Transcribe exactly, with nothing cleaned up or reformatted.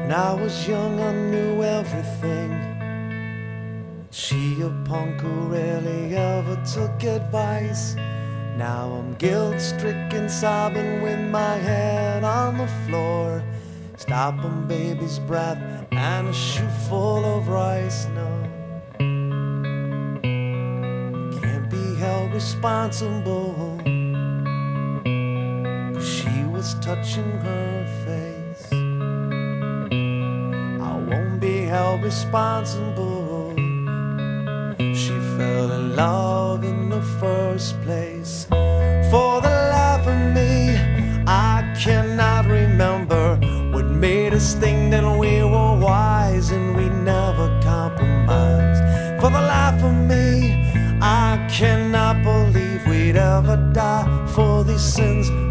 When I was young I knew everything. She a punk who rarely ever took advice. Now I'm guilt-stricken, sobbing with my head on the floor, stopping baby's breath and a shoe full of rice. No, can't be held responsible, 'cause she was touching her face. I won't be held responsible. She fell in love in the first place. For the life of me, I cannot remember what made us think that we were wise and we never compromised. For the life of me, I cannot believe we'd ever die for these sins